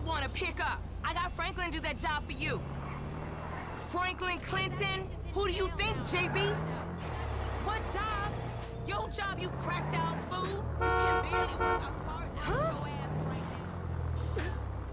want to pick up. I got Franklin do that job for you. Franklin Clinton? Who do you think, JB? What job? Your job, you cracked out fool. You can barely work a part out your ass right now.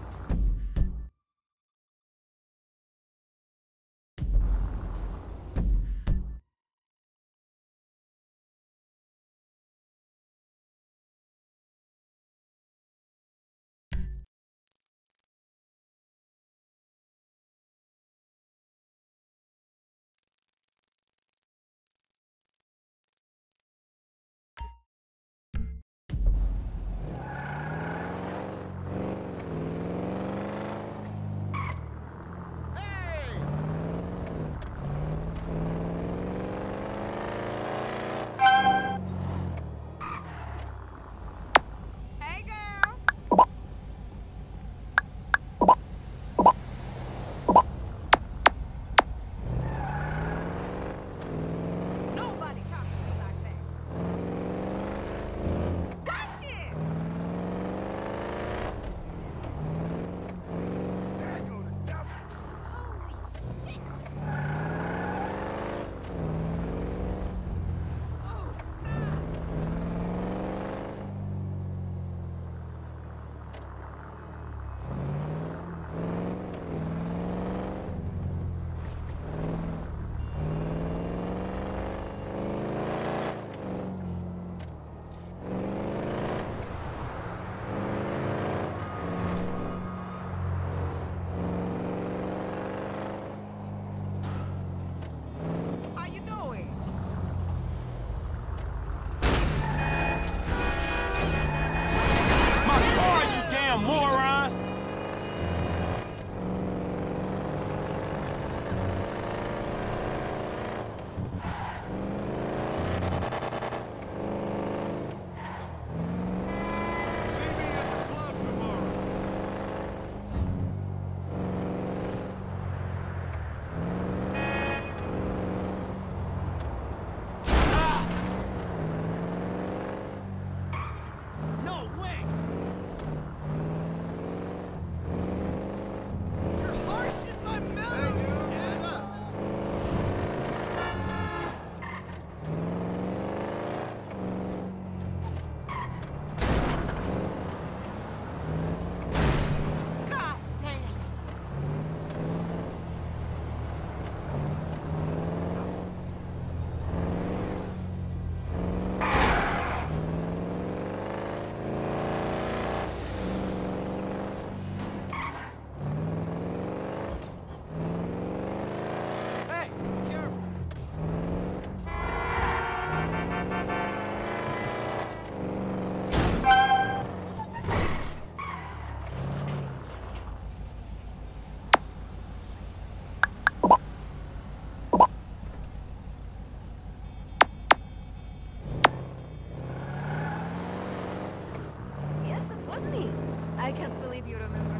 I can't believe you remember.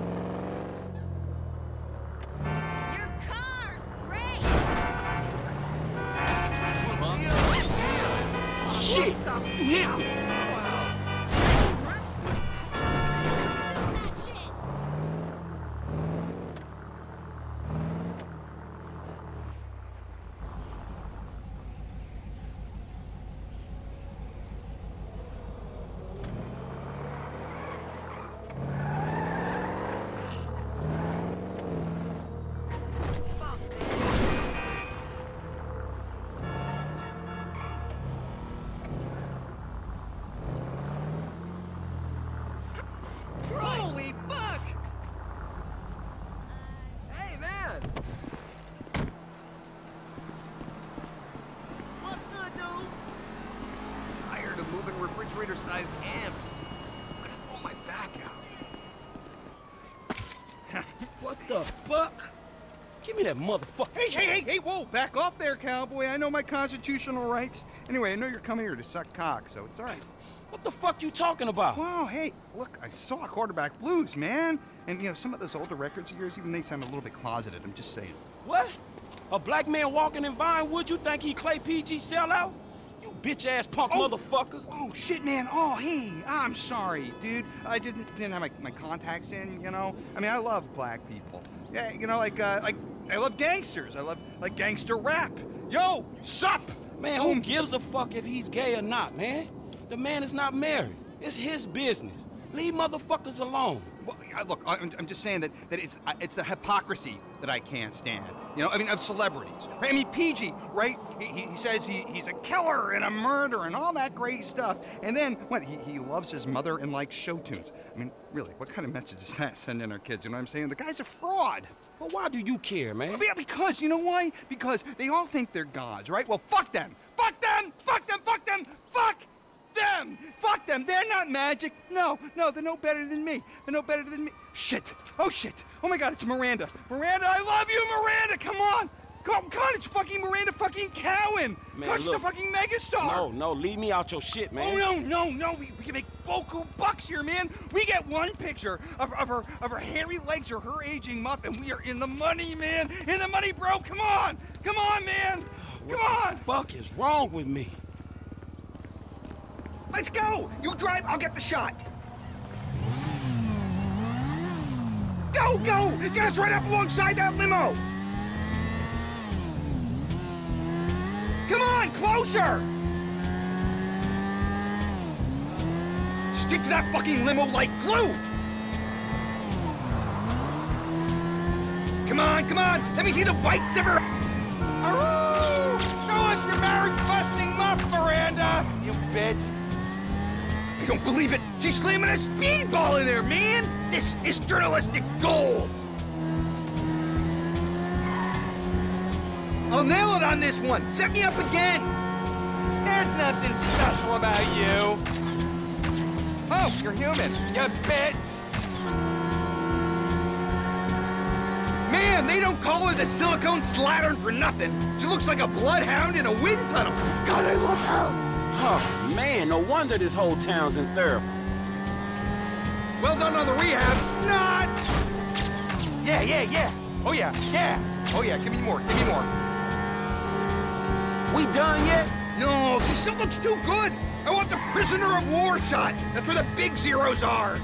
Your car's great! Shit! You hit me! Holy fuck! Hey, man! What's good, dude? Tired of moving refrigerator-sized amps. I'm gonna throw my back out. What the fuck? Give me that motherfucker. Hey, whoa, back off there, cowboy. I know my constitutional rights. Anyway, I know you're coming here to suck cock, so it's all right. What the fuck you talking about? Wow, hey, look, I saw Quarterback Blues, man. And, you know, some of those older records of yours, even they sound a little bit closeted, I'm just saying. What? A black man walking in Vinewood, you think he Clay PG sellout? You bitch-ass punk Oh. motherfucker. Oh, shit, man. Oh, hey, I'm sorry, dude. I didn't have my contacts in, you know? I mean, I love black people. Yeah, you know, like, I love gangsters. I love, like, gangster rap. Yo, sup? Man, who gives a fuck if he's gay or not, man? The man is not married. It's his business. Leave motherfuckers alone. Well, look, I'm just saying that it's the hypocrisy that I can't stand. You know, I mean, of celebrities. Right? I mean, PG, right? He says he's a killer and a murderer and all that great stuff. And then, what, he loves his mother and likes show tunes. I mean, really, what kind of message is that sending our kids? You know what I'm saying? The guy's a fraud. But why do you care, man? Yeah, because, you know why? Because they all think they're gods, right? Well, fuck them! Fuck them! Fuck them! Fuck them! Fuck them! Fuck them! They're not magic! No, they're no better than me. They're no better than me. Shit! Oh, shit! Oh my god, it's Miranda! Miranda, I love you, Miranda! Come on! Come on, it's fucking Miranda fucking Cowan! Man, Gosh, she's a look. fucking megastar! No, leave me out your shit, man. Oh, no, we can make boku bucks here, man. We get one picture of her hairy legs or her aging muff, and we are in the money, man. In the money, bro. Come on, man. Come on. What the fuck is wrong with me? Let's go! You drive, I'll get the shot. Go! Get us right up alongside that limo! Come on, closer! Stick to that fucking limo like glue! Come on! Let me see the whites of her... Aroo! Go with your marriage-busting muff, Miranda. You bitch. I don't believe it! She's slamming a speedball in there, man! This is journalistic gold! I'll nail it on this one! Set me up again! There's nothing special about you. Oh, you're human. You bitch. Man, they don't call her the silicone slattern for nothing. She looks like a bloodhound in a wind tunnel. God, I love her! Oh, man, no wonder this whole town's in therapy. Well done on the rehab. Not! Yeah. Oh, yeah. Oh, yeah, give me more. We done yet? No, she still looks too good. I want the prisoner of war shot. That's where the big zeros are.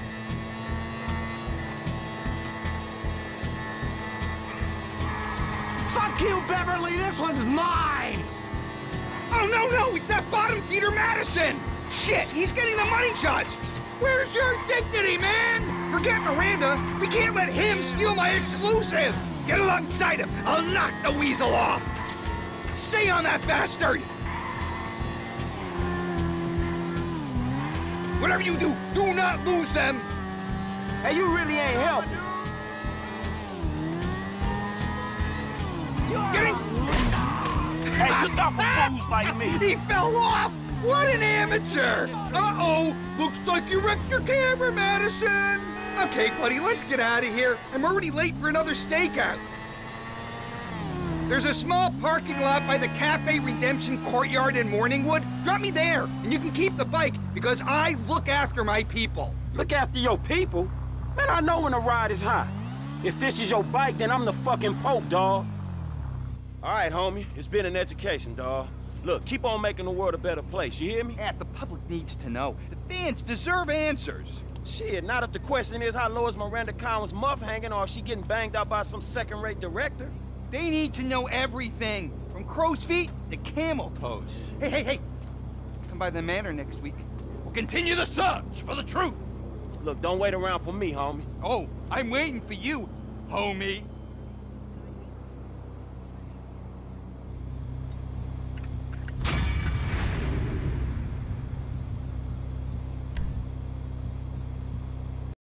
Fuck you, Beverly! This one's mine! Oh, no! It's that bottom feeder Madison! Shit, he's getting the money shots! Where's your dignity, man? Forget Miranda. We can't let him steal my exclusive! Get alongside him. I'll knock the weasel off! Stay on that bastard! Whatever you do, do not lose them! Hey, you really ain't helping. Get him! Hey, look out for fools like me. He fell off! What an amateur! Uh-oh! Looks like you wrecked your camera, Madison! Okay, buddy, let's get out of here. I'm already late for another stakeout. There's a small parking lot by the Cafe Redemption Courtyard in Morningwood. Drop me there, and you can keep the bike, because I look after my people. Look after your people? Man, I know when a ride is hot. If this is your bike, then I'm the fucking Pope, dawg. All right, homie. It's been an education, dawg. Look, keep on making the world a better place, you hear me? Yeah, the public needs to know. The fans deserve answers. Shit, not if the question is how low is Miranda Cowan's muff hanging or if she getting banged out by some second-rate director. They need to know everything, from crow's feet to camel toes. Hey. Come by the manor next week. We'll continue the search for the truth. Look, don't wait around for me, homie. Oh, I'm waiting for you, homie.